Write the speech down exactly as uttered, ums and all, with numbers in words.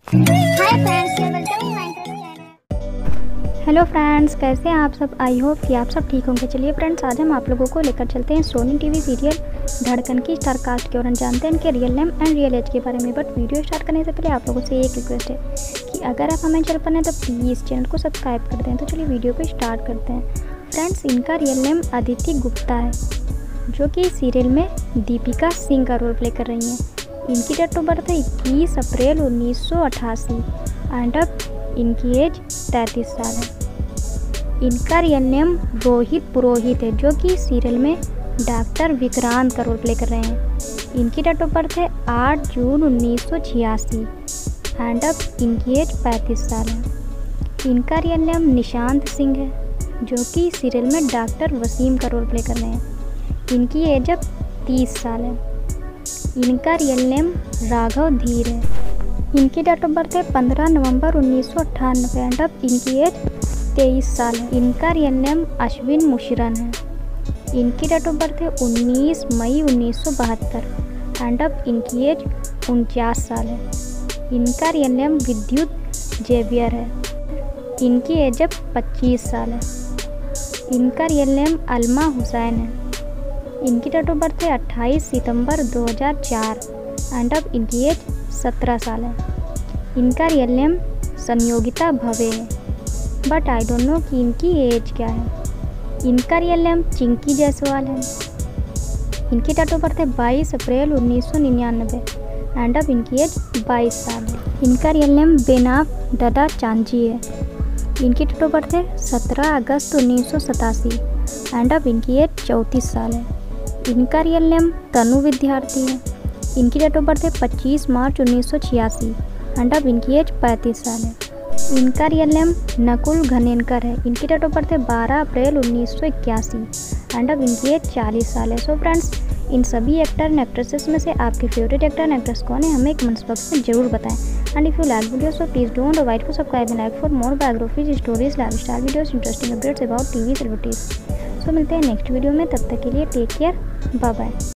Hi friends, welcome to my channel. Hello friends, कैसे हैं आप सब। आई होप कि आप सब ठीक होंगे। चलिए फ्रेंड्स, आज हम आप लोगों को लेकर चलते हैं सोनी टीवी सीरियल धड़कन की स्टार कास्ट की ओर। जानते हैं इनके real name and real age के बारे में। बट वीडियो स्टार्ट करने से पहले आप लोगों से एक रिक्वेस्ट है कि अगर आप हमें चैनल पर हैं तो प्लीज़ चैनल को सब्सक्राइब कर दें। तो चलिए वीडियो को स्टार्ट करते हैं। फ्रेंड्स, इनका रियल नेम अदिति गुप्ता है, जो कि सीरियल में दीपिका सिंह का रोल प्ले कर रही हैं। इनकी डेट ऑफ बर्थ है इक्कीस अप्रैल उन्नीस सौ अट्ठासी एंड अब इनकी एज तैंतीस साल है। इनका रियल नेम रोहित पुरोहित है, जो कि सीरियल में डॉक्टर विक्रांत का रोल प्ले कर रहे हैं। इनकी डेट ऑफ बर्थ है आठ जून उन्नीस सौ छियासी एंड अब इनकी एज पैंतीस साल है। इनका रियल नेम निशांत सिंह है, जो कि सीरियल में डॉक्टर वसीम का रोल प्ले कर रहे हैं। इनकी एज अब तीस साल है। इनका रियल नेम राघव धीर है। इनकी डेट ऑफ बर्थ है पंद्रह नवंबर उन्नीस सौ अट्ठानवे एंड अब इनकी एज तेईस साल है। इनका रियल नेम अश्विन मुशरन है। इनकी डेट ऑफ बर्थ है उन्नीस मई उन्नीस सौ बहत्तर एंड अब इनकी एज उनचास साल है। इनका रियल नेम विद्युत जेवियर है। इनकी एज अब पच्चीस साल है। इनका रियल नेम अलमा हुसैन है। इनकी डेट ऑफ बर्थ है अट्ठाईस सितंबर दो हज़ार चार एंड अब इनकी एज सत्रह साल है। इनका रियल नेम संयोगिता भवे है, बट आई डोंट नो कि इनकी एज क्या है। इनका रियल नेम चिंकी जायसवाल है। इनकी डेट ऑफ बर्थ है बाईस अप्रैल उन्नीस सौ निन्यानवे एंड अब इनकी एज बाईस साल है। इनका रियल नेम बेनाप डडा चांजी है। इनकी डेट ऑफ बर्थ है सत्रह अगस्त उन्नीस सौ सतासी एंड अब इनकी एज चौंतीस साल है। इनका रियल नेम तनु विद्यार्थी है। इनकी डेट ऑफ बर्थ है पच्चीस मार्च उन्नीस सौ छियासी एंड अब इनकी एज पैंतीस साल है। इनका रियल नेम नकुल घनेनकर है। इनकी डेट ऑफ बर्थ है बारह अप्रैल उन्नीस सौ इक्यासी एंड अब इनकी एज चालीस साल है। सो फ्रेंड्स, इन सभी एक्टर एंड एक्ट्रेसेस में से आपके फेवरेट एक्टर एंड एक्ट्रेस कौन है, हमें कमेंट्स बॉक्स में जरूर बताएं। And if you like video so please don't avoid to subscribe and like for more biographies, stories, lifestyle videos, interesting updates about TV celebrities. So मिलते हैं next video में। तब तक के लिए टेक केयर, बाय बाय।